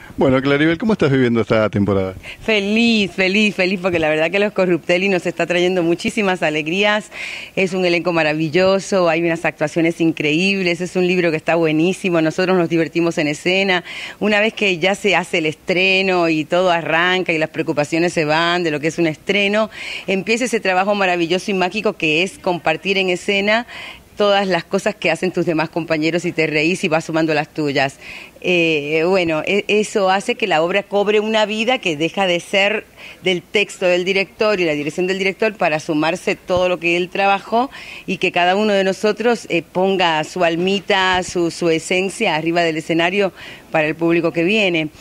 Bueno, Claribel, ¿cómo estás viviendo esta temporada? Feliz, feliz, feliz, porque la verdad que Los Corruptelli nos está trayendo muchísimas alegrías. Es un elenco maravilloso, hay unas actuaciones increíbles, es un libro que está buenísimo, nosotros nos divertimos en escena. Una vez que ya se hace el estreno y todo arranca y las preocupaciones se van de lo que es un estreno, empieza ese trabajo maravilloso y mágico que es compartir en escena todas las cosas que hacen tus demás compañeros y te reís y vas sumando las tuyas. Eso hace que la obra cobre una vida que deja de ser del texto del director y la dirección del director para sumarse todo lo que él trabajó y que cada uno de nosotros ponga su almita, su esencia arriba del escenario para el público que viene.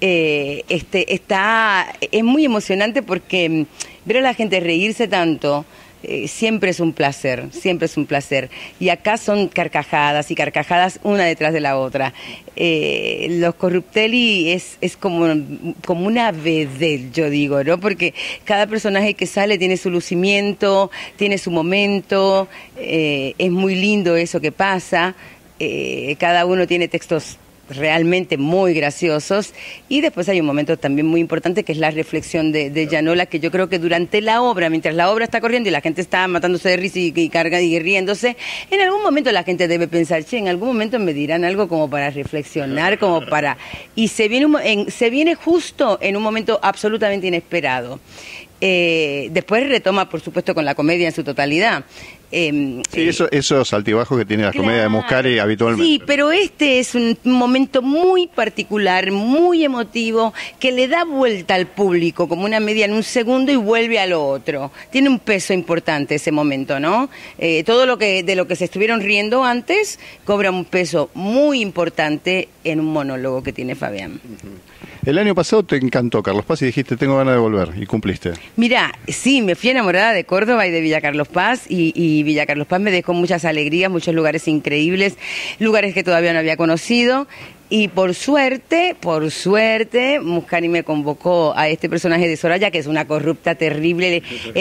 Es muy emocionante porque ver a la gente reírse tanto siempre es un placer, siempre es un placer. Y acá son carcajadas y carcajadas una detrás de la otra. Los Corruptelli es como una vedette, yo digo, ¿no? Porque cada personaje que sale tiene su lucimiento, tiene su momento, es muy lindo eso que pasa. Cada uno tiene textos realmente muy graciosos, y después hay un momento también muy importante que es la reflexión de Yanola, que yo creo que durante la obra, mientras la obra está corriendo y la gente está matándose de risa y carga y riéndose, en algún momento la gente debe pensar, che, en algún momento me dirán algo como para reflexionar, como para... Y se viene justo en un momento absolutamente inesperado. Después retoma, por supuesto, con la comedia en su totalidad. Sí, esos altibajos que tiene la comedia de Muscari habitualmente. Sí, pero este es un momento muy particular, muy emotivo, que le da vuelta al público como una media en un segundo y vuelve a lo otro. Tiene un peso importante ese momento, ¿no? Todo de lo que se estuvieron riendo antes cobra un peso muy importante en un monólogo que tiene Fabián. El año pasado te encantó Carlos Paz y dijiste, tengo ganas de volver, y cumpliste. Mirá, sí, me fui enamorada de Córdoba y de Villa Carlos Paz, y Villa Carlos Paz me dejó muchas alegrías, muchos lugares increíbles, lugares que todavía no había conocido. Y por suerte, Muscari me convocó a este personaje de Soraya, que es una corrupta terrible,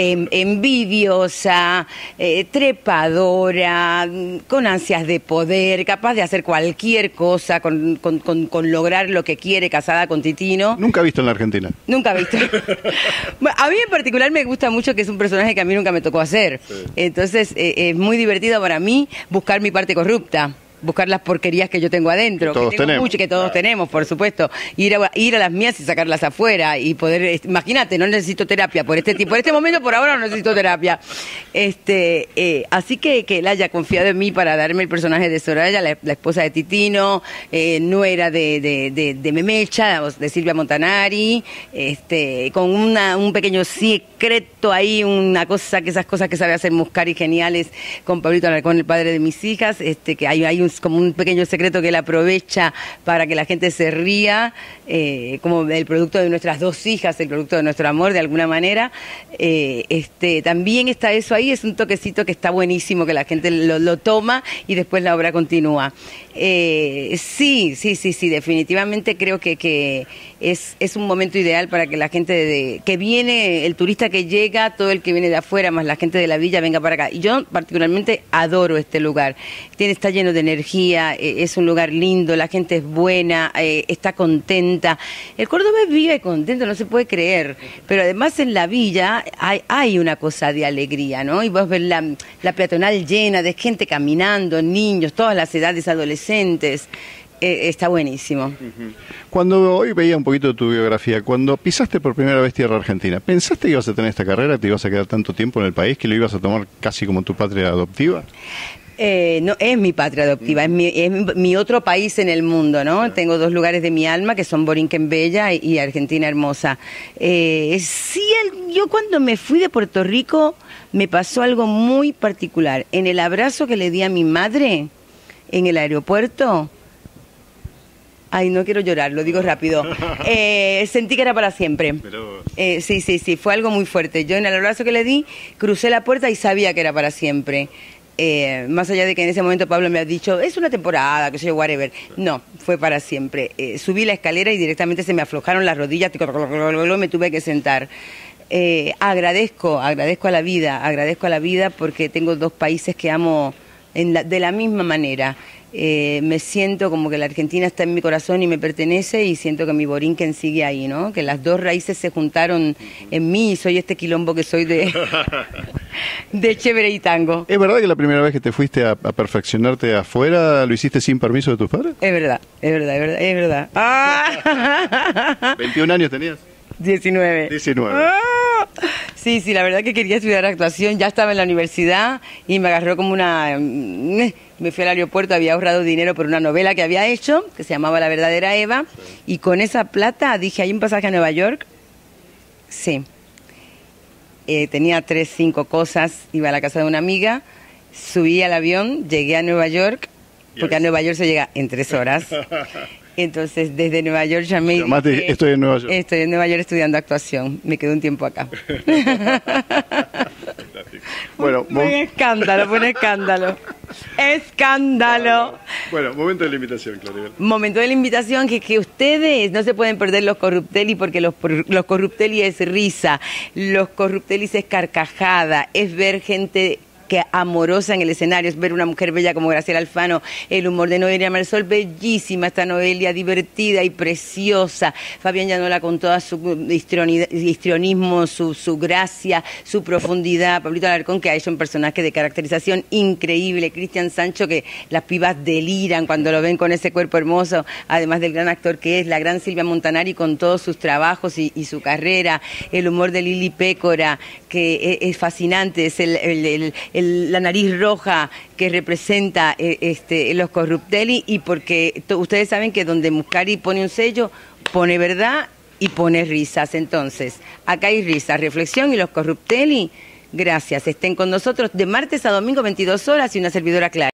envidiosa, trepadora, con ansias de poder, capaz de hacer cualquier cosa con lograr lo que quiere, casada con Titino. Nunca visto en la Argentina. Nunca visto. Bueno, a mí en particular me gusta mucho que es un personaje que a mí nunca me tocó hacer. Sí. Entonces es muy divertido para mí buscar mi parte corrupta. Buscar las porquerías que yo tengo adentro, que todos tenemos, por supuesto, ir a las mías y sacarlas afuera y poder, imagínate, no necesito terapia por este momento, por ahora no necesito terapia. Así que él haya confiado en mí para darme el personaje de Soraya, la esposa de Titino, nuera de Memecha, de Silvia Montanari, con un pequeño secreto ahí, esas cosas que sabe hacer Muscari geniales con Pablito Alarcón, el padre de mis hijas, que hay como un pequeño secreto que él aprovecha para que la gente se ría, como el producto de nuestras dos hijas, el producto de nuestro amor de alguna manera. También está eso ahí, es un toquecito que está buenísimo, que la gente lo toma y después la obra continúa. Sí, definitivamente creo que es un momento ideal para que la gente que viene, el turista que llega, todo el que viene de afuera, más la gente de la villa, venga para acá. Y yo particularmente adoro este lugar. Está lleno de energía, es un lugar lindo, la gente es buena, está contenta. El cordobés vive contento, no se puede creer. Pero además en la villa hay una cosa de alegría, ¿no? Y vos ves la peatonal llena de gente caminando, niños, todas las edades, adolescentes. Está buenísimo. Cuando hoy veía un poquito de tu biografía, cuando pisaste por primera vez tierra argentina, ¿pensaste que ibas a tener esta carrera, te ibas a quedar tanto tiempo en el país, que lo ibas a tomar casi como tu patria adoptiva? No, es mi patria adoptiva, es mi otro país en el mundo, ¿no? Tengo dos lugares de mi alma, que son Borinquen Bella y Argentina Hermosa. Yo cuando me fui de Puerto Rico me pasó algo muy particular. En el abrazo que le di a mi madre en el aeropuerto... Ay, no quiero llorar, lo digo rápido. Sentí que era para siempre. Sí, fue algo muy fuerte. Yo en el abrazo que le di, crucé la puerta y sabía que era para siempre. Más allá de que en ese momento Pablo me ha dicho, es una temporada, que sé yo, whatever. No, fue para siempre. Subí la escalera y directamente se me aflojaron las rodillas, me tuve que sentar. Agradezco a la vida porque tengo dos países que amo de la misma manera. me siento como que la Argentina está en mi corazón y me pertenece, y siento que mi Borinquen sigue ahí, ¿no? Que las dos raíces se juntaron en mí y soy este quilombo que soy de chévere y tango. ¿Es verdad que la primera vez que te fuiste a perfeccionarte afuera lo hiciste sin permiso de tus padres? Es verdad, es verdad, es verdad, es verdad. ¡Ah! ¿21 años tenías? 19. 19. ¡Ah! Sí, la verdad que quería estudiar actuación, ya estaba en la universidad y me agarró como una... Me fui al aeropuerto, había ahorrado dinero por una novela que había hecho, que se llamaba La verdadera Eva, y con esa plata dije, ¿hay un pasaje a Nueva York? Sí. Tenía 3, 5 cosas, iba a la casa de una amiga, subí al avión, llegué a Nueva York, porque a Nueva York se llega en 3 horas. Entonces, desde Nueva York llamé y dije, estoy en Nueva York. Estoy en Nueva York estudiando actuación. Me quedé un tiempo acá. Bueno, fue un escándalo, fue un escándalo. ¡Escándalo! Bueno, momento de la invitación, Claribel. Momento de la invitación, que ustedes no se pueden perder los Corruptelis, porque los Corruptelis es risa, los Corruptelis es carcajada, es ver gente que amorosa en el escenario, es ver una mujer bella como Graciela Alfano, el humor de Noelia Marsol, bellísima esta Noelia, divertida y preciosa, Fabián Llanola con toda su histrionismo, su gracia, su profundidad, Pablito Alarcón, que ha hecho un personaje de caracterización increíble, Cristian Sancho, que las pibas deliran cuando lo ven con ese cuerpo hermoso, además del gran actor que es, la gran Silvia Montanari con todos sus trabajos y su carrera, el humor de Lili Pécora, que es fascinante, es la nariz roja que representa los Corruptelis, y porque ustedes saben que donde Muscari pone un sello, pone verdad y pone risas. Entonces, acá hay risas, reflexión, y los Corruptelis, gracias, estén con nosotros de martes a domingo 22 horas, y una servidora Clara.